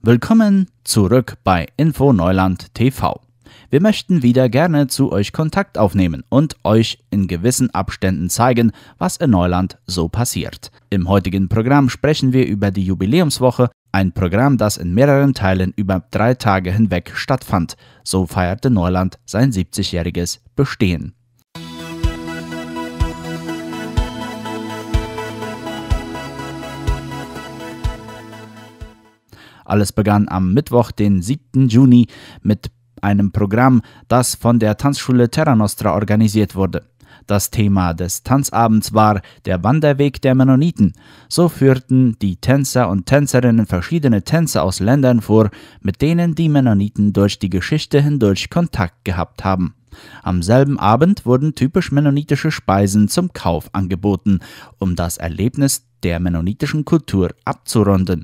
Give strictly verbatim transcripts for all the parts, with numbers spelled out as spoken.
Willkommen zurück bei Info Neuland T V. Wir möchten wieder gerne zu euch Kontakt aufnehmen und euch in gewissen Abständen zeigen, was in Neuland so passiert. Im heutigen Programm sprechen wir über die Jubiläumswoche, ein Programm, das in mehreren Teilen über drei Tage hinweg stattfand. So feierte Neuland sein siebzigjähriges Bestehen. Alles begann am Mittwoch, den siebten Juni, mit einem Programm, das von der Tanzschule Terra Nostra organisiert wurde. Das Thema des Tanzabends war der Wanderweg der Mennoniten. So führten die Tänzer und Tänzerinnen verschiedene Tänze aus Ländern vor, mit denen die Mennoniten durch die Geschichte hindurch Kontakt gehabt haben. Am selben Abend wurden typisch mennonitische Speisen zum Kauf angeboten, um das Erlebnis der mennonitischen Kultur abzurunden.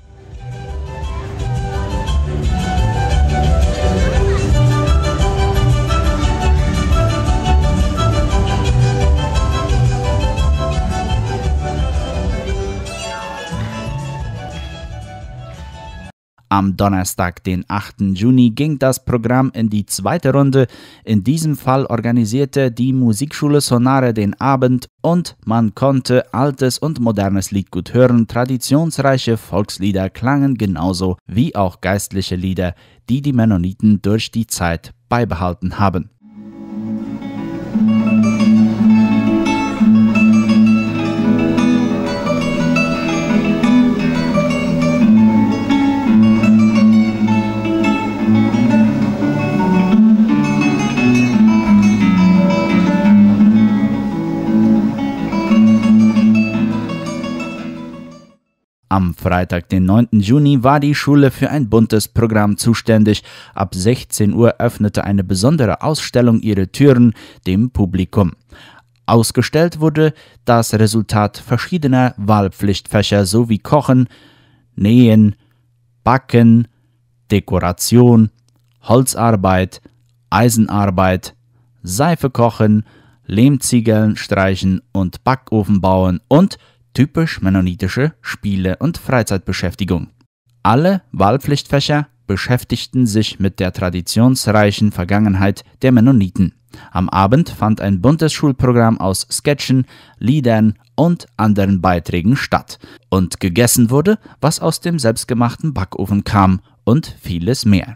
Am Donnerstag, den achten Juni, ging das Programm in die zweite Runde. In diesem Fall organisierte die Musikschule Sonare den Abend und man konnte altes und modernes Liedgut hören. Traditionsreiche Volkslieder klangen genauso wie auch geistliche Lieder, die die Mennoniten durch die Zeit beibehalten haben. Am Freitag, den neunten Juni, war die Schule für ein buntes Programm zuständig. Ab sechzehn Uhr öffnete eine besondere Ausstellung ihre Türen dem Publikum. Ausgestellt wurde das Resultat verschiedener Wahlpflichtfächer sowie Kochen, Nähen, Backen, Dekoration, Holzarbeit, Eisenarbeit, Seife kochen, Lehmziegeln streichen und Backofen bauen und typisch mennonitische Spiele und Freizeitbeschäftigung. Alle Wahlpflichtfächer beschäftigten sich mit der traditionsreichen Vergangenheit der Mennoniten. Am Abend fand ein buntes Schulprogramm aus Sketchen, Liedern und anderen Beiträgen statt. Und gegessen wurde, was aus dem selbstgemachten Backofen kam und vieles mehr.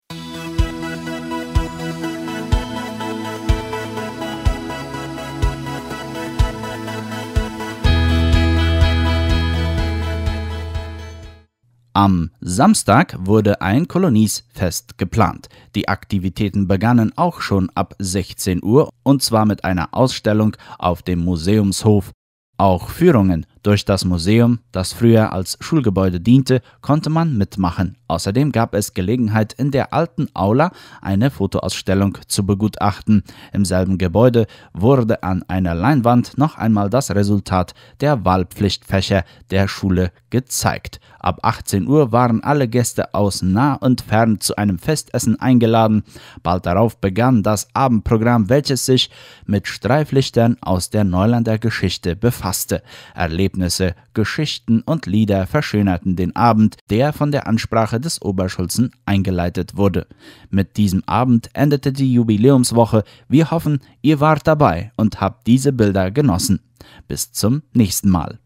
Am Samstag wurde ein Koloniesfest geplant. Die Aktivitäten begannen auch schon ab sechzehn Uhr und zwar mit einer Ausstellung auf dem Museumshof. Auch Führungen durch das Museum, das früher als Schulgebäude diente, konnte man mitmachen. Außerdem gab es Gelegenheit, in der alten Aula eine Fotoausstellung zu begutachten. Im selben Gebäude wurde an einer Leinwand noch einmal das Resultat der Wahlpflichtfächer der Schule gezeigt. Ab achtzehn Uhr waren alle Gäste aus nah und fern zu einem Festessen eingeladen. Bald darauf begann das Abendprogramm, welches sich mit Streiflichtern aus der Neulander Geschichte befasste. Erlebnisse, Geschichten und Lieder verschönerten den Abend, der von der Ansprache des Oberschulzen eingeleitet wurde. Mit diesem Abend endete die Jubiläumswoche. Wir hoffen, ihr wart dabei und habt diese Bilder genossen. Bis zum nächsten Mal.